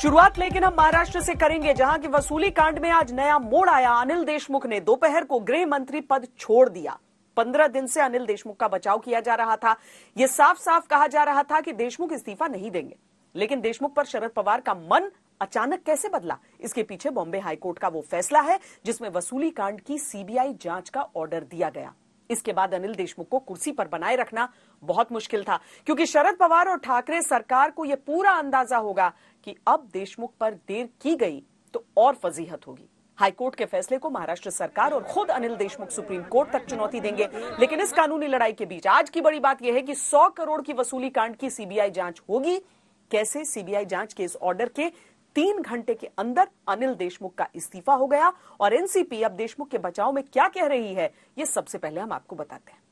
शुरुआत लेकिन हम महाराष्ट्र से करेंगे, जहां की वसूली कांड में आज नया मोड़ आया। अनिल देशमुख ने दोपहर को गृह मंत्री पद छोड़ दिया। 15 दिन से अनिल देशमुख का बचाव किया जा रहा था। यह साफ साफ कहा जा रहा था कि देशमुख इस्तीफा नहीं देंगे, लेकिन देशमुख पर शरद पवार का मन अचानक कैसे बदला, इसके पीछे बॉम्बे हाईकोर्ट का वो फैसला है जिसमें वसूली कांड की सीबीआई जांच का ऑर्डर दिया गया। इसके बाद अनिल देशमुख को कुर्सी पर बनाए रखना बहुत मुश्किल था, क्योंकि शरद पवार और ठाकरे सरकार को यह पूरा अंदाजा होगा कि अब देशमुख पर देर की गई तो और फजीहत होगी। हाईकोर्ट के फैसले को महाराष्ट्र सरकार और खुद अनिल देशमुख सुप्रीम कोर्ट तक चुनौती देंगे। लेकिन इस कानूनी लड़ाई के बीच आज की बड़ी बात यह है कि 100 करोड़ की वसूली कांड की सीबीआई जांच होगी। कैसे? सीबीआई जांच के इस ऑर्डर के 3 घंटे के अंदर अनिल देशमुख का इस्तीफा हो गया और एनसीपी अब देशमुख के बचाव में क्या कह रही है, यह सबसे पहले हम आपको बताते हैं।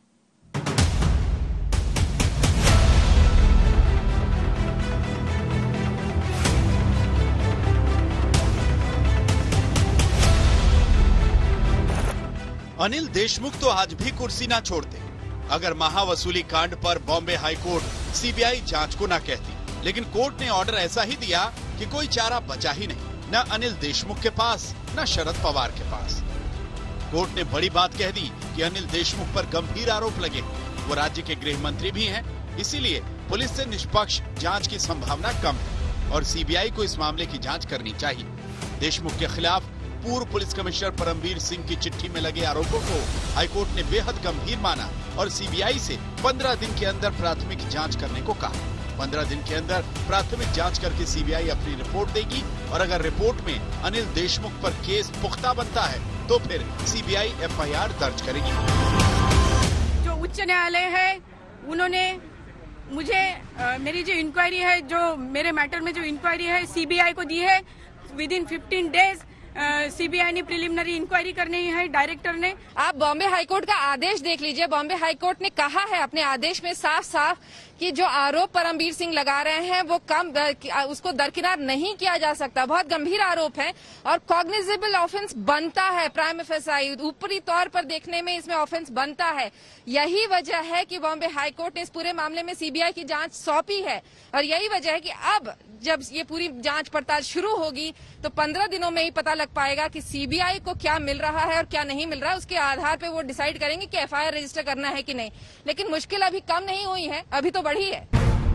अनिल देशमुख तो आज भी कुर्सी ना छोड़ते अगर महावसूली कांड पर बॉम्बे हाईकोर्ट सीबीआई जांच को ना कहती। लेकिन कोर्ट ने ऑर्डर ऐसा ही दिया कि कोई चारा बचा ही नहीं, न अनिल देशमुख के पास न शरद पवार के पास। कोर्ट ने बड़ी बात कह दी कि अनिल देशमुख पर गंभीर आरोप लगे। वो राज्य के गृह मंत्री भी हैं, इसीलिए पुलिस से निष्पक्ष जांच की संभावना कम है और सीबीआई को इस मामले की जांच करनी चाहिए। देशमुख के खिलाफ पूर्व पुलिस कमिश्नर परमवीर सिंह की चिट्ठी में लगे आरोपों को हाईकोर्ट ने बेहद गंभीर माना और सीबीआई से 15 दिन के अंदर प्राथमिक जांच करने को कहा। 15 दिन के अंदर प्राथमिक जांच करके सीबीआई अपनी रिपोर्ट देगी और अगर रिपोर्ट में अनिल देशमुख पर केस पुख्ता बनता है तो फिर सीबीआई एफआईआर दर्ज करेगी। जो उच्च न्यायालय है उन्होंने मुझे मेरी जो इंक्वायरी है, जो मेरे मैटर में जो इंक्वायरी है सीबीआई को दी है। विदिन 15 डेज सीबीआई ने प्रिलिमिनरी इंक्वायरी करनी है डायरेक्टर ने। आप बॉम्बे हाईकोर्ट का आदेश देख लीजिए। बॉम्बे हाईकोर्ट ने कहा है अपने आदेश में साफ साफ कि जो आरोप परमवीर सिंह लगा रहे हैं वो उसको दरकिनार नहीं किया जा सकता। बहुत गंभीर आरोप है और कॉग्निजेबल ऑफेंस बनता है। प्राइम एफएसआई ऊपरी तौर पर देखने में इसमें ऑफेंस बनता है। यही वजह है कि बॉम्बे हाईकोर्ट ने इस पूरे मामले में सीबीआई की जांच सौंपी है और यही वजह है कि अब जब ये पूरी जांच पड़ताल शुरू होगी तो 15 दिनों में ही पता लग पाएगा कि सीबीआई को क्या मिल रहा है और क्या नहीं मिल रहा है। उसके आधार पे वो डिसाइड करेंगे कि एफआईआर रजिस्टर करना है कि नहीं। लेकिन मुश्किल अभी कम नहीं हुई है, अभी तो बढ़ी है।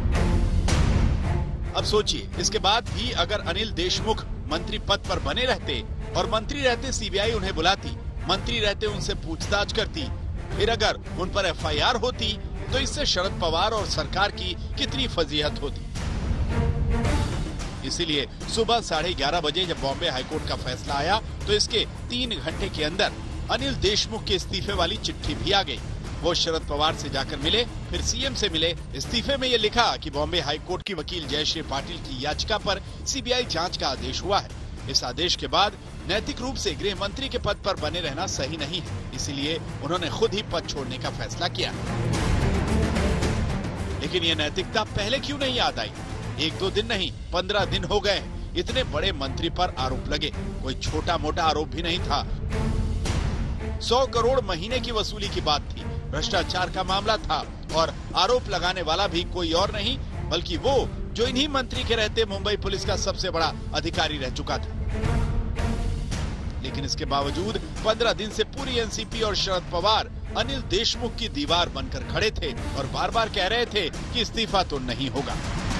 अब सोचिए, इसके बाद भी अगर अनिल देशमुख मंत्री पद पर बने रहते और मंत्री रहते सीबीआई उन्हें बुलाती, मंत्री रहते उनसे पूछताछ करती, फिर अगर उन पर एफआईआर होती तो इससे शरद पवार और सरकार की कितनी फजीहत होती। इसीलिए सुबह 11:30 बजे जब बॉम्बे हाईकोर्ट का फैसला आया तो इसके 3 घंटे के अंदर अनिल देशमुख के इस्तीफे वाली चिट्ठी भी आ गई। वो शरद पवार से जाकर मिले, फिर सीएम से मिले। इस्तीफे में ये लिखा कि बॉम्बे हाईकोर्ट की वकील जयश्री पाटिल की याचिका पर सीबीआई जांच का आदेश हुआ है। इस आदेश के बाद नैतिक रूप से गृह मंत्री के पद पर बने रहना सही नहीं है, इसीलिए उन्होंने खुद ही पद छोड़ने का फैसला किया। लेकिन ये नैतिकता पहले क्यों नहीं याद आई? 1-2 दिन नहीं, 15 दिन हो गए। इतने बड़े मंत्री पर आरोप लगे, कोई छोटा मोटा आरोप भी नहीं था। 100 करोड़ महीने की वसूली की बात थी, भ्रष्टाचार का मामला था और आरोप लगाने वाला भी कोई और नहीं बल्कि वो जो इन्हीं मंत्री के रहते मुंबई पुलिस का सबसे बड़ा अधिकारी रह चुका था। लेकिन इसके बावजूद 15 दिन से पूरी एनसीपी और शरद पवार अनिल देशमुख की दीवार बनकर खड़े थे और बार बार कह रहे थे कि इस्तीफा तो नहीं होगा।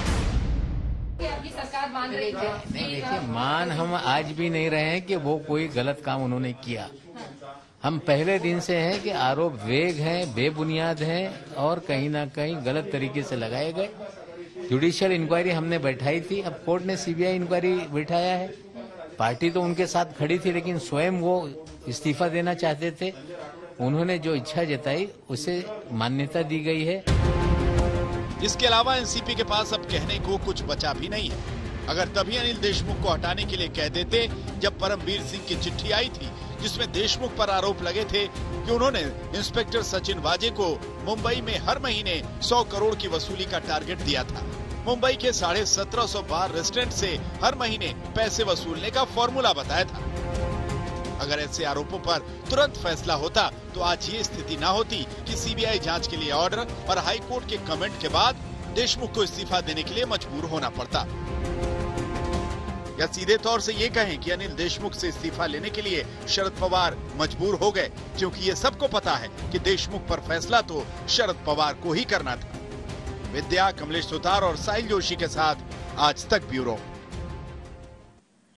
सरकार मान रही है। नहीं, देखिए, मान हम आज भी नहीं रहे हैं कि वो कोई गलत काम उन्होंने किया। हम पहले दिन से हैं कि आरोप वेग हैं, बेबुनियाद हैं और कहीं ना कहीं गलत तरीके से लगाए गए। जुडिशियल इंक्वायरी हमने बैठाई थी, अब कोर्ट ने सीबीआई इंक्वायरी बैठाया है। पार्टी तो उनके साथ खड़ी थी लेकिन स्वयं वो इस्तीफा देना चाहते थे। उन्होंने जो इच्छा जताई उसे मान्यता दी गई है। इसके अलावा एनसीपी के पास अब कहने को कुछ बचा भी नहीं है। अगर तभी अनिल देशमुख को हटाने के लिए कह देते जब परमवीर सिंह की चिट्ठी आई थी जिसमें देशमुख पर आरोप लगे थे कि उन्होंने इंस्पेक्टर सचिन वाजे को मुंबई में हर महीने 100 करोड़ की वसूली का टारगेट दिया था। मुंबई के 1750 बार रेस्टोरेंट से हर महीने पैसे वसूलने का फॉर्मूला बताया था। अगर ऐसे आरोपों पर तुरंत फैसला होता तो आज ये स्थिति न होती कि सीबीआई जांच के लिए ऑर्डर और हाई कोर्ट के कमेंट के बाद देशमुख को इस्तीफा देने के लिए मजबूर होना पड़ता। या सीधे तौर से ये कहें कि अनिल देशमुख से इस्तीफा लेने के लिए शरद पवार मजबूर हो गए, क्योंकि ये सबको पता है कि देशमुख पर फैसला तो शरद पवार को ही करना था। विद्या, कमलेश सुतार और साहिल जोशी के साथ आज तक ब्यूरो।